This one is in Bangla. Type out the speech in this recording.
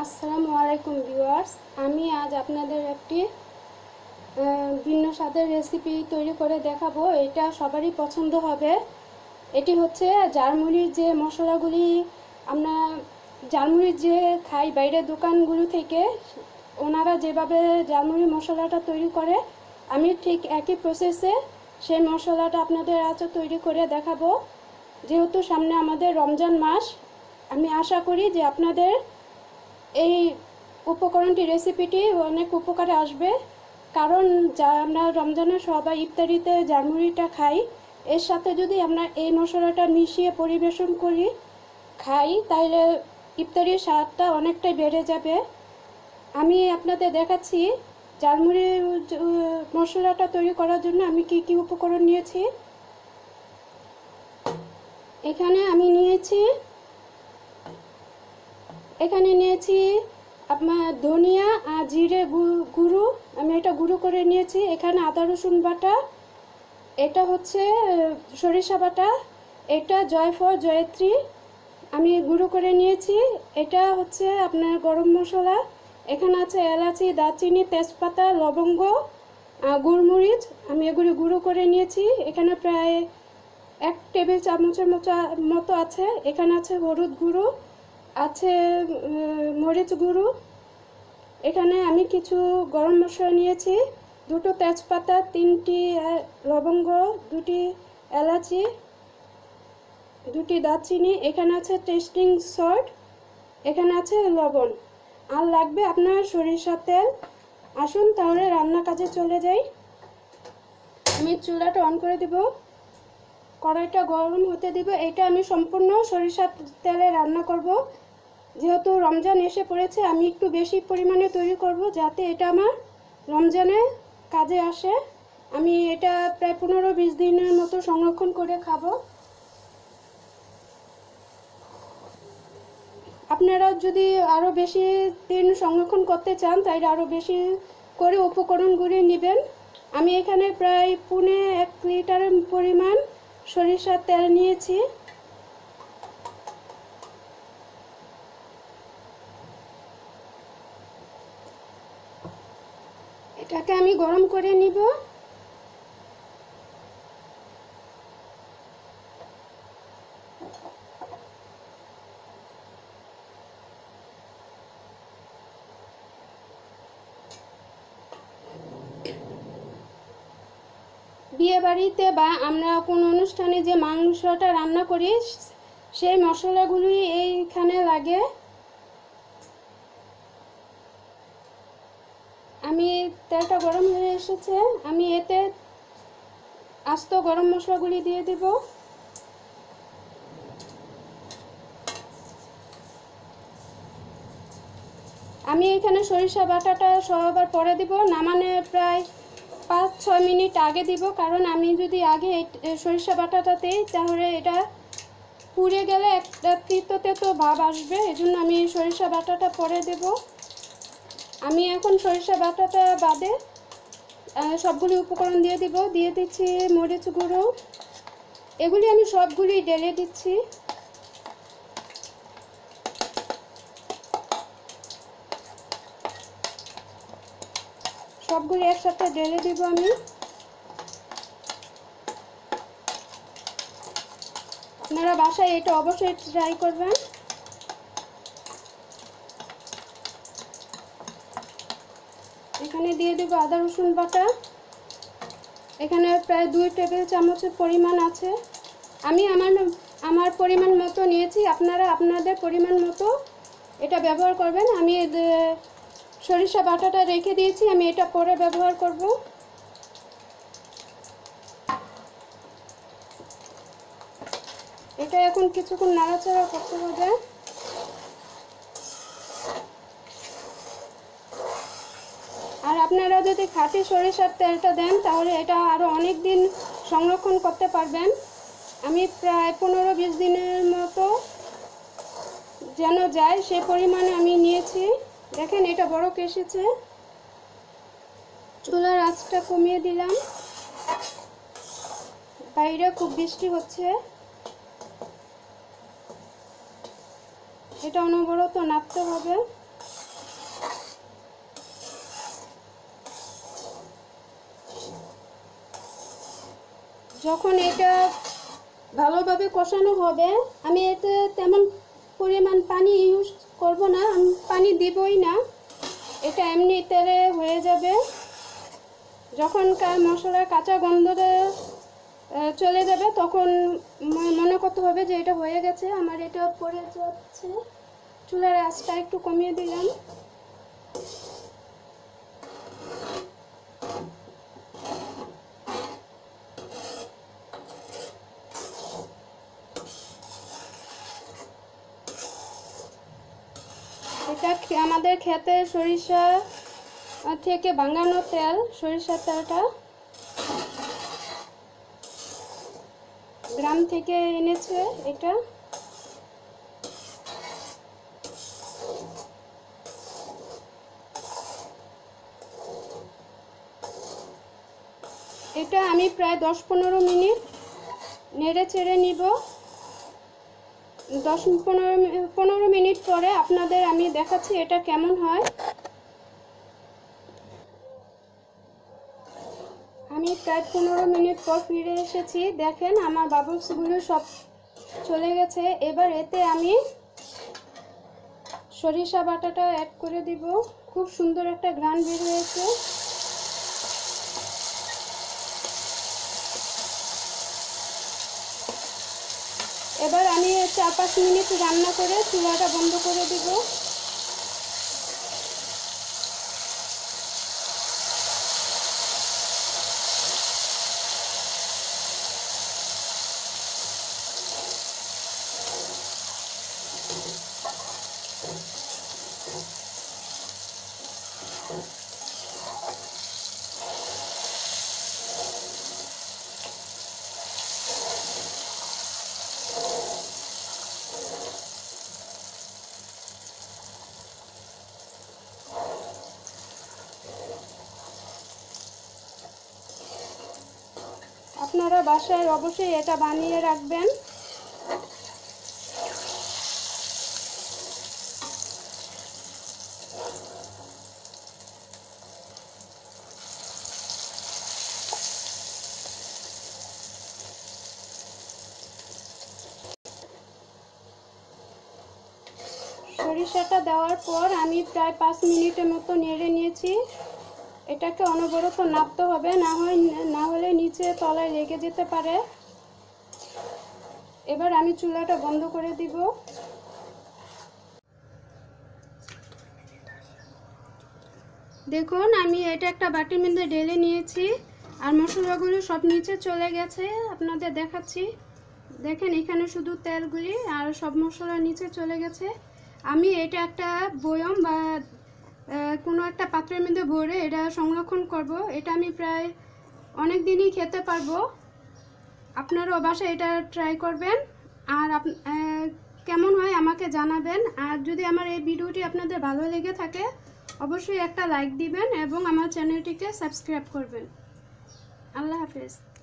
আসসালামু আলাইকুম ভিউয়ার্স। আমি আজ আপনাদের একটি ভিন্ন স্বাদের রেসিপি তৈরি করে দেখাবো। এটা সবারই পছন্দ হবে। এটি হচ্ছে ঝালমুড়ির যে মশলাগুলি আমরা ঝালমুড়ির যে খাই বাইরের দোকানগুলো থেকে, ওনারা যেভাবে ঝালমুড়ি মশলাটা তৈরি করে আমি ঠিক একই প্রসেসে সেই মশলাটা আপনাদের আজ তৈরি করে দেখাবো। যেহেতু সামনে আমাদের রমজান মাস, আমি আশা করি যে আপনাদের এই উপকরণটি রেসিপিটি অনেক উপকারে আসবে। কারণ যা আমরা রমজানের সবাই ইফতারিতে ঝালমুড়িটা খাই, এর সাথে যদি আমরা এই মশলাটা মিশিয়ে পরিবেশন করি খাই, তাহলে ইফতারির স্বাদটা অনেকটাই বেড়ে যাবে। আমি আপনাদের দেখাচ্ছি ঝালমুড়ির মশলাটা তৈরি করার জন্য আমি কি কি উপকরণ নিয়েছি। এখানে নিয়েছি আপনার ধনিয়া আর জিরে গুঁড়ো, আমি এটা গুঁড়ো করে নিয়েছি। এখানে আদা রসুন বাটা, এটা হচ্ছে সরিষা বাটা, এটা জয়ফল জয়ত্রী আমি গুঁড়ো করে নিয়েছি। এটা হচ্ছে আপনার গরম মশলা, এখানে আছে এলাচি, দারচিনি, তেজপাতা, লবঙ্গ, গোলমরিচ, আমি এগুলি গুঁড়ো করে নিয়েছি। এখানে প্রায় 1 টেবিল চামচের মতো আছে। এখানে আছে হলুদ গুঁড়ো, আছে মরিচ গুঁড়ো। এখানে আমি কিছু গরম মশলা নিয়েছি, 2টো তেজপাতা, 3টি লবঙ্গ, 2টি এলাচি, 2টি দারচিনি। এখানে আছে টেস্টিং সল্ট, এখানে আছে লবণ, আর লাগবে আপনার সরিষার তেল। আসুন তাহলে রান্না কাজে চলে যাই। আমি চুলাটা অন করে দিব, কড়াইটা গরম হতে দিব। এটা আমি সম্পূর্ণ সরিষার তেলে রান্না করব। যেহেতু রমজান এসে পড়েছে, আমি একটু বেশি পরিমাণে তৈরি করব যাতে এটা আমার রমজানে কাজে আসে। আমি এটা প্রায় 15-20 দিনের মতো সংরক্ষণ করে খাবো। আপনারা যদি আরও বেশি দিন সংরক্ষণ করতে চান তাহলে আরও বেশি করে উপকরণগুলি নেবেন। আমি এখানে প্রায় 1 লিটারের পরিমাণ সরিষার তেল নিয়েছি। এটাকে আমি গরম করে নিব। বিয়ে বাড়িতে বা আমরা কোনো অনুষ্ঠানে যে মাংসটা রান্না করি সেই মশলাগুলি এইখানে লাগে। আমি তেলটা গরম হয়ে এসেছে, আমি এতে আস্ত গরম মশলাগুলি দিয়ে দেব। আমি এখানে সরিষা বাটাটা সবার পরে দিব, নামানোর প্রায় 5-6 মিনিট আগে দিব। কারণ আমি যদি আগে সরিষা বাটাটা দিই তাহলে এটা পুড়ে গেলে একটা তিতো ভাব আসবে, এজন্য আমি সরিষা বাটাটা পরে দেব। আমি এখন সরিষা বাটাটা বাদে সবগুলি উপকরণ দিয়ে দিচ্ছি মরিচ গুঁড়ো, এগুলি আমি সবগুলি ঢেলে দিচ্ছি। সবগুলি একসাথে ঢেলে দিব আমি। আপনারা বাসায় এটা অবশ্যই ট্রাই করবেন। এখানে দিয়ে দেব আদা রসুন বাটা, এখানে প্রায় 2 টেবিল চামচের পরিমাণ আছে। আমি আমার পরিমাণ মতো নিয়েছি, আপনারা আপনাদের পরিমাণ মতো এটা ব্যবহার করবেন। আমি সরিষা বাটাটা রেখে দিয়েছি, আমি এটা পরে ব্যবহার করব। এটা এখন কিছুক্ষণ নাড়াচাড়া করতে হবে। আর আপনারা যদি খাঁটি সরিষার তেলটা দেন তাহলে এটা আরও অনেক দিন সংরক্ষণ করতে পারবেন। আমি প্রায় 15-20 দিনের মতো যেন যায় সে পরিমাণে আমি নিয়েছি। দেখেন এটা বড় এসেছে। চুলার আঁচটা কমিয়ে দিলাম, বাইরে খুব বৃষ্টি হচ্ছে। এটা অনবরত নাড়তে হবে। যখন এটা ভালোভাবে কষানো হবে, আমি এতে তেমন পরিমাণ পানি ইউজ করব না, আমি পানি দিবই না, এটা এমনি তেলে হয়ে যাবে। যখন মশলার কাঁচা গন্ধটা চলে যাবে তখন মনে করতে হবে যে এটা হয়ে গেছে। আমার এটা পড়ে যাচ্ছে, চুলার আঁচটা একটু কমিয়ে দিলাম। এটা আমাদের ক্ষেতের সরিষা থেকে ভাঙানো তেল, সরিষার তেলটা গ্রাম থেকে এনেছে। এটা এটা আমি প্রায় 10-15 মিনিট নেড়ে চেড়ে নিব। 10-15 মিনিট পরে আপনাদের আমি দেখাচ্ছি এটা কেমন হয়। আমি প্রায় 15 মিনিট পর ফিরে এসেছি। দেখেন আমার বাবলসগুলো সব চলে গেছে। এবার এতে আমি সরিষা বাটাটা অ্যাড করে দিব। খুব সুন্দর একটা ঘ্রাণ বের হয়েছে। এবার আমি 4-5 মিনিট রান্না করে চুলাটা বন্ধ করে দিব। আপনারা বাসায় অবশ্যই এটা বানিয়ে রাখবেন। সরিষাটা দেওয়ার পর আমি প্রায় 5 মিনিটের মতো নেড়ে নিয়েছি। এটাকে অনবরত নাড়তে হবে, না হলে নিচে তলায় লেগে যেতে পারে। এবার আমি চুলাটা বন্ধ করে দিব। দেখুন আমি এটা একটা বাটির মধ্যে ঢেলে নিয়েছি আর মশলাগুলো সব নিচে চলে গেছে। আপনাদের দেখাচ্ছি, দেখেন এখানে শুধু তেলগুলি আর সব মশলা নিচে চলে গেছে। আমি এটা একটা বয়ম বা কোনো একটা পাত্রের মধ্যে ভরে এটা সংরক্ষণ করব। এটা আমি প্রায় অনেক দিনই খেতে পারবো। আপনারাও বাসায় এটা ট্রাই করবেন আর কেমন হয় আমাকে জানাবেন। আর যদি আমার এই ভিডিওটি আপনাদের ভালো লেগে থাকে অবশ্যই একটা লাইক দিবেন এবং আমার চ্যানেলটিকে সাবস্ক্রাইব করবেন। আল্লাহ হাফেজ।